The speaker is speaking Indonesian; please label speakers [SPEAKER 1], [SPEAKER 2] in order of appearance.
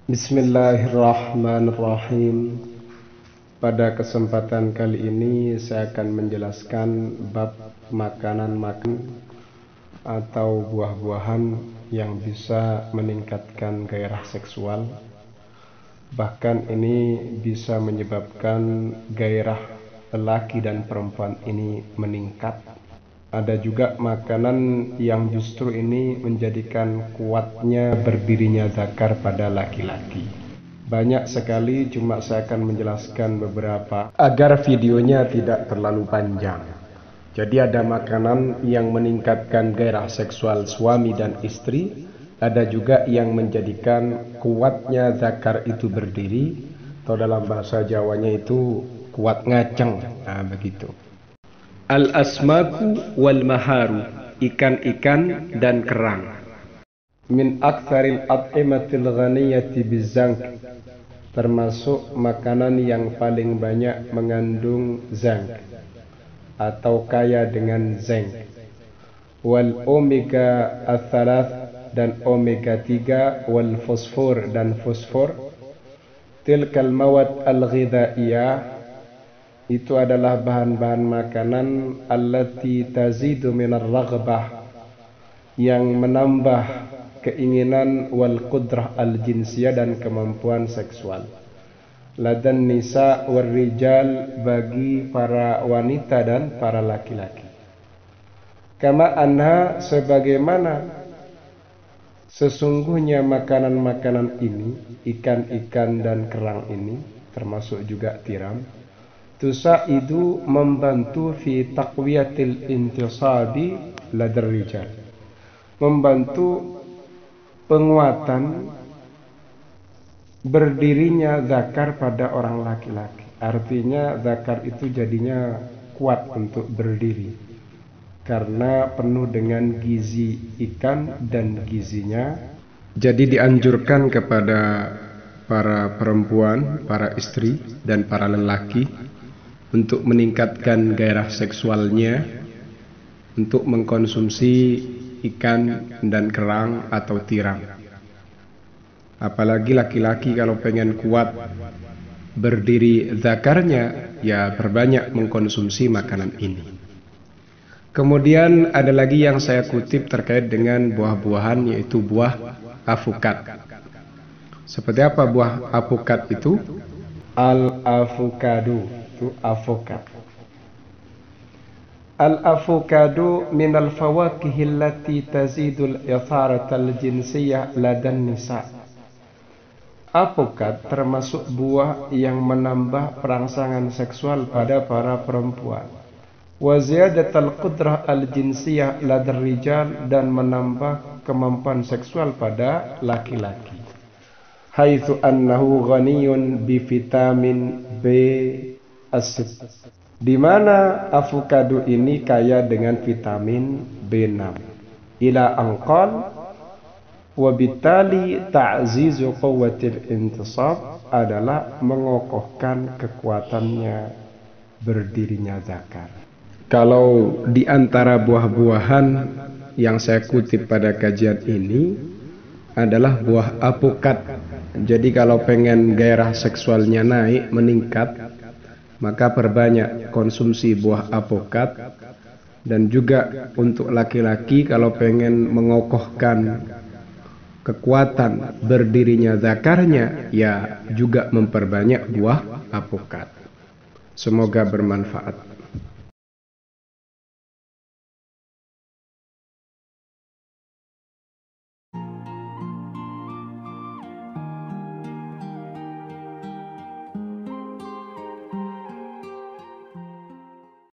[SPEAKER 1] Bismillahirrahmanirrahim. Pada kesempatan kali ini saya akan menjelaskan bab makanan-makanan atau buah-buahan yang bisa meningkatkan gairah seksual. Bahkan ini bisa menyebabkan gairah lelaki dan perempuan ini meningkat. Ada juga makanan yang justru ini menjadikan kuatnya berdirinya zakar pada laki-laki. Banyak sekali, cuma saya akan menjelaskan beberapa agar videonya tidak terlalu panjang. Jadi ada makanan yang meningkatkan gairah seksual suami dan istri. Ada juga yang menjadikan kuatnya zakar itu berdiri, atau dalam bahasa Jawanya itu kuat ngaceng. Nah, begitu. Al-asmaku wal maharu, ikan-ikan dan kerang. Min aktsaril at'imatil ghaniyati bizank, termasuk makanan yang paling banyak mengandung zank atau kaya dengan zinc. Wal omega ats-tsalath, dan omega 3, wal fosfor dan fosfor. Tilkal mawad al-ghidhaiyah, itu adalah bahan-bahan makanan allati tazidu minar raghbah, yang menambah keinginan, wal qudrah al-jinsiyah, dan kemampuan seksual, ladan nisa wal rijal, bagi para wanita dan para laki-laki. Kama anha, sebagaimana sesungguhnya makanan-makanan ini, ikan-ikan dan kerang ini, termasuk juga tiram, tusaidu, membantu, fi taqwiyatil intisabi ladar rijal, membantu penguatan berdirinya zakar pada orang laki-laki. Artinya zakar itu jadinya kuat untuk berdiri karena penuh dengan gizi ikan dan gizinya. Jadi dianjurkan kepada para perempuan, para istri dan para lelaki untuk meningkatkan gairah seksualnya, untuk mengkonsumsi ikan dan kerang atau tiram. Apalagi laki-laki kalau pengen kuat berdiri zakarnya, ya perbanyak mengkonsumsi makanan ini. Kemudian ada lagi yang saya kutip terkait dengan buah-buahan, yaitu buah avokat. Seperti apa buah avokat itu? Al-avocado, itu avokat. Al-avocado minal fawakih allati tazidul itharatal jinsiyah ladan nisa. Avokat termasuk buah yang menambah perangsangan seksual pada para perempuan. Wa ziyadatal qudrah al-jinsiyah ladar rijal, dan menambah kemampuan seksual pada laki-laki. Haitsu annahu ghaniyun bi vitamin B6, di mana avocado ini kaya dengan vitamin B6. Ila anqal wa bitali ta'zizu quwwatil intisab, adalah mengokohkan kekuatannya berdirinya zakar. Kalau di antara buah-buahan yang saya kutip pada kajian ini adalah buah avokat. Jadi kalau pengen gairah seksualnya naik, meningkat, maka perbanyak konsumsi buah avokat. Dan juga untuk laki-laki kalau pengen mengokohkan kekuatan berdirinya zakarnya, ya juga memperbanyak buah avokat. Semoga bermanfaat.